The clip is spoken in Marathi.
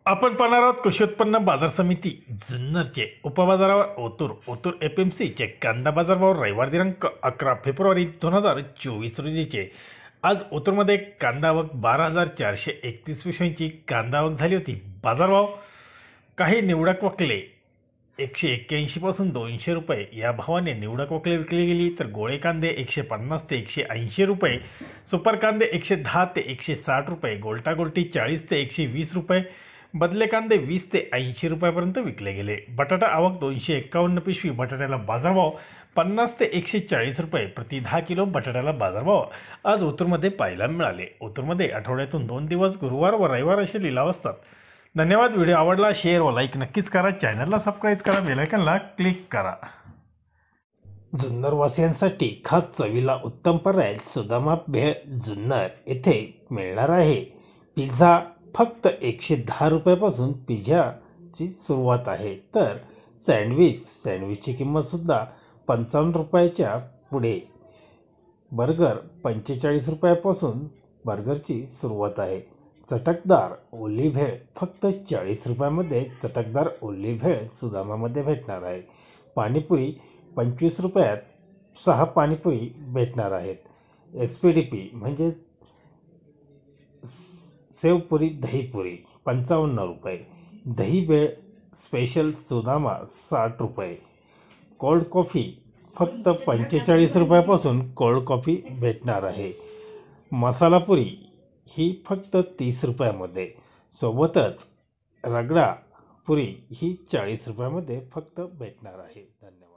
आपण पाहणार आहोत कृषी उत्पन्न बाजार समिती जुन्नरचे उपबाजारावर ओतूर एपीएमसीचे कांदा बाजारभाव रविवार दिनांक 11 फेब्रुवारी 2024 रोजीचे। आज ओतूरमध्ये कांदा आवक 12,431 पिशव्यांची कांदा आवक झाली होती। बाजारभाव काही निवडक वकले 181 पासून 200 रुपये या भावाने निवडक वकले विकली गेली, तर गोळे कांदे 150 ते 180 रुपये, सुपर कांदे 110 ते 160 रुपये, गोल्टा गोल्टी 40 ते 120 रुपये, बदले कांदे 20 ते 80 रुपयापर्यंत विकले गेले। बटाटा आवक 251 पिशवी, बटाट्याला बाजारभाव 50 ते 140 रुपये प्रति 10 किलो बटाट्याला बाजारभाव आज ओतूरमध्ये पाहायला मिळाले। ओतूरमध्ये आठवड्यातून 2 दिवस गुरुवार व रविवार असे लिलाव असतात। धन्यवाद। व्हिडिओ आवडला शेअर व लाईक नक्कीच करा, चॅनलला सबस्क्राईब करा, बेल आयकॉनला क्लिक करा। जुन्नर वासियांसाठी खास चवीला उत्तम पर्याय सुदामा भेळ जुन्नर येथे मिळणार आहे। पिझ्झा फक्त 110 रुपयापासून पिझ्झाची सुरुवात आहे, तर सँडविचची किंमतसुद्धा 55 रुपयाच्या पुढे। बर्गर 45 रुपयापासून बर्गरची सुरुवात आहे। चटकदार ओली भेळ फक्त 40 रुपयामध्ये चटकदार ओली भेळ सुदामामध्ये भेटणार आहे। पाणीपुरी 25 रुपयात 6 पाणीपुरी भेटणार आहेत। SPDP म्हणजे सेवपुरी दहीपुरी 55 रुपये, दही भेळ स्पेशल सुदामा 60 रुपये। कोल्ड कॉफी फक्त 45 रुपयापासून कोल्ड कॉफी भेटणार आहे। मसालापुरी ही फक्त 30 रुपयामध्ये, सोबतच रगडा पुरी ही 40 रुपयामध्ये फक्त भेटणार आहे। धन्यवाद।